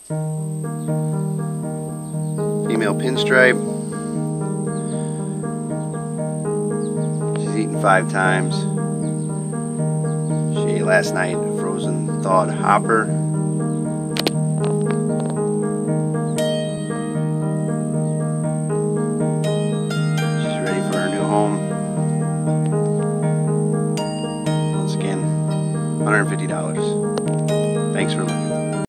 Female pinstripe. She's eaten 5 times. She ate last night a frozen thawed hopper. She's ready for her new home. Once again, $150. Thanks for looking.